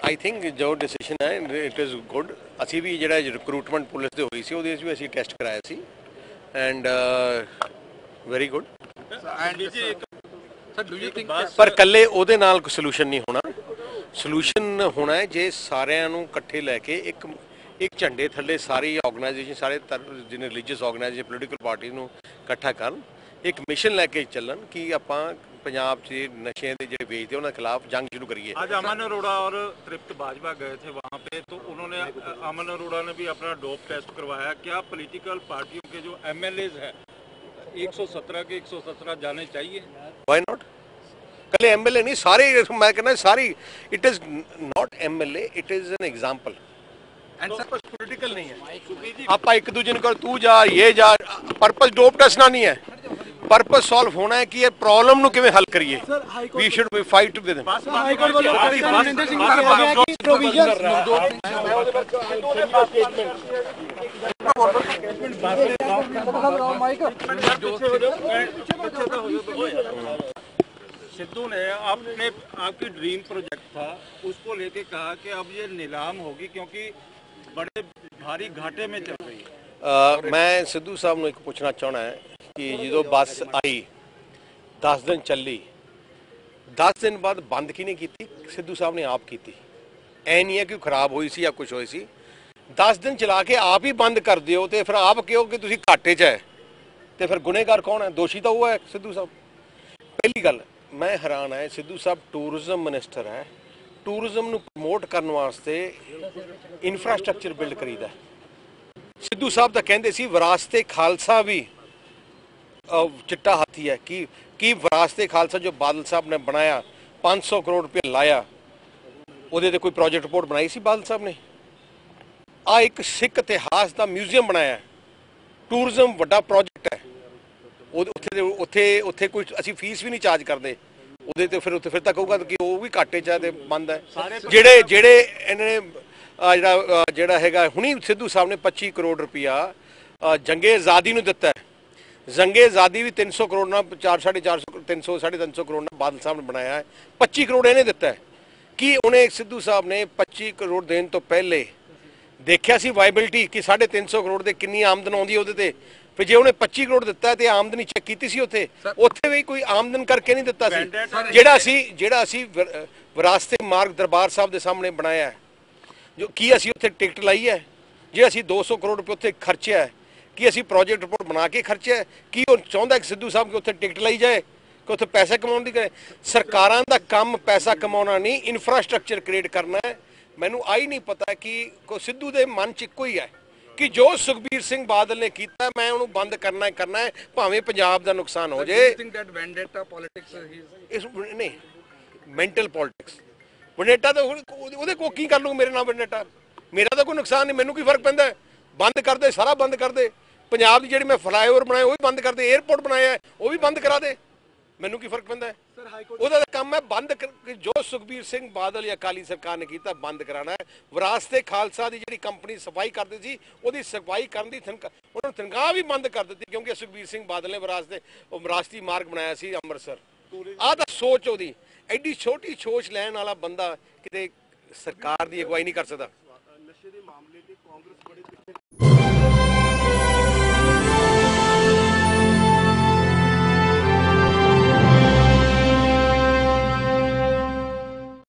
आई think जो decision है it is good. असी भी जो रिक्रूटमेंट पुलिस दे होई सी ਉਹਦੇ ਵਿੱਚ ਵੀ ਅਸੀਂ ਟੈਸਟ ਕਰਾਇਆ ਸੀ एंड वेरी गुड। पर ਕੱਲੇ ਉਹਦੇ ਨਾਲ ਕੋਈ ਸੋਲੂਸ਼ਨ ਨਹੀਂ ਹੋਣਾ। ਸੋਲੂਸ਼ਨ ਹੋਣਾ ਹੈ ਜੇ ਸਾਰਿਆਂ ਨੂੰ ਇਕੱਠੇ ਲੈ ਕੇ ਇੱਕ ਝੰਡੇ ਥੱਲੇ ਸਾਰੀ ਆਰਗੇਨਾਈਜੇਸ਼ਨ ਸਾਰੇ ਜਿਹਨੇ ਰਿਲੀਜੀਅਸ ਆਰਗੇਨਾਈਜੇਸ਼ਨ ਪੋਲੀਟੀਕਲ ਪਾਰਟੀ ਨੂੰ ਇਕੱਠਾ ਕਰਨ, एक मिशन लैके चलन कि आप पंजाब से नशे के जो बेचते उनके खिलाफ जंग शुरू करिए। आज अमन अरोड़ा और तृप्त बाजवा गए थे वहाँ पे, तो उन्होंने अमन अरोड़ा ने भी अपना डोप टेस्ट करवाया। क्या पॉलिटिकल पार्टियों के जो एमएलएज है 117 के 117 जाने चाहिए? Why not? कल एमएलए नहीं सारे, मैं कहना sorry, it is not MLA, it is an example and सब कुछ पॉलिटिकल नहीं है। आप एक दूसरे को तू जा ये जा, पर्पस डोप टेस्ट ना नहीं है। पर्पस सॉल्व होना है कि ये प्रॉब्लम ਨੂੰ ਕਿਵੇਂ ਹੱਲ ਕਰੀਏ। We should be fight with them। High court ਵੱਲੋਂ ਮਨਿੰਦਰ ਸਿੰਘ ਸਾਹਿਬ ਹੋ ਗਿਆ ਕਿ ਪ੍ਰੋਵੀਜ਼ਨ सिद्धू ने आपकी ड्रीम प्रोजेक्ट था उसको लेके कहा कि अब ये नीलाम होगी क्योंकि बड़े भारी घाटे में चल रही है। मैं सिद्धू साहब ਨੂੰ ਇੱਕ ਪੁੱਛਣਾ ਚਾਹਣਾ ਹੈ कि जो बस आई 10 दिन चली, 10 दिन बाद बंद किने की? सिद्धू साहब ने आप की। ऐ नहीं है कि खराब हुई सी या कुछ हुई सी। 10 दिन चला के आप ही बंद कर दियो तो फिर आप कहो कि तुसी घाटे च है, तो फिर गुनहगार कौन है? दोषी तो वो है सिद्धू साहब। पहली गल मैं हैरान है, सिद्धू साहब टूरिज्म मिनिस्टर है, टूरिज्म नूं प्रमोट करने वास्ते इंफ्रास्ट्रक्चर बिल्ड करीदा। सिद्धू साहब तो कहते सी विरासते खालसा भी चिट्टा हाथी है कि विरासते खालसा जो बादल साहब ने बनाया 500 करोड़ रुपये लाया, ਉਹਦੇ ਤੇ कोई प्रोजेक्ट रिपोर्ट बनाई सी बादल साहब ने? आ एक सिख इतिहास का म्यूजियम बनाया, टूरिज्म वड्डा प्रोजेक्ट है। उत्थे कोई असी फीस भी नहीं चार्ज करते ਉਹਦੇ ਤੇ फिर तक कहूगा कि वो भी घाटे च है बंद है। ਜਿਹੜੇ इन्होंने ਜਿਹੜਾ ਹੈਗਾ हुणी सिद्धू साहब ने 25 करोड़ रुपया जंगे आज़ादी ਨੂੰ ਦਿੱਤਾ है। जंगे आज़ादी भी 300 करोड़ ना 450 300 350 करोड़ ना बादल साहब ने बनाया है, 25 करोड़ इन्हें दिता है। कि उन्हें सिद्धू साहब ने 25 करोड़ देने तो पहले देखा सी वाइबिलिटी कि 350 करोड़ के कितनी आमदन आती है वो, फिर जो उन्हें 25 करोड़ दिता है तो आमदनी चेक की सी उत्थे भी कोई आमदन करके नहीं दिता सी। जेड़ा असी विरासते मार्ग दरबार साहब के सामने बनाया है, जो कि असी उत्थे टिकट लाई है, जो असी 200 करोड़ रुपये उत्थे खर्चा है, कि असी प्रोजेक्ट रिपोर्ट बना के खर्चा है, कि वो चाहता है कि सिद्धू साहब के उत्थे टिकट लाई जाए कि उत्थे पैसा कमाने की करे। सरकारां दा काम पैसा कमाना नहीं, इंफ्रास्ट्रक्चर क्रिएट करना है। मैनू आई नहीं पता कि सिद्धू दे मन च इक्को ही है कि जो सुखबीर सिंह बादल ने किया मैं उन्होंने बंद करना है, भावें पंजाब का नुकसान हो जाए। नहीं, मेंटल पॉलिटिक्स वनेटा तो वो की कर लूँ, मेरे नाम वनेटा, मेरा तो कोई नुकसान नहीं, मैनू की फर्क पैंदा है? बंद कर दे, सारा बंद कर दे। पंजाब की जी मैं फ्लाईओवर बनाए वो भी बंद कर दे, एयरपोर्ट बनाया है वो भी बंद करा दे, मैनू की फर्क पैंदा है? ਉਹਦਾ ਕੰਮ है बंद कर, जो सुखबीर सिंह बादल या अकाली सरकार ने किया बंद कराना है। विरासते खालसा की जी कंपनी सफाई करती थी, वो सफाई करने की उन्होंने तनख्वाह भी बंद कर दी, क्योंकि सुखबीर सिंह बादल ने विरासती मार्ग बनाया सी अमृतसर। आह तो सोच वो एडी छोटी सोच लैन वाला बंदा किते सरकार की अगवाई नहीं कर सकता।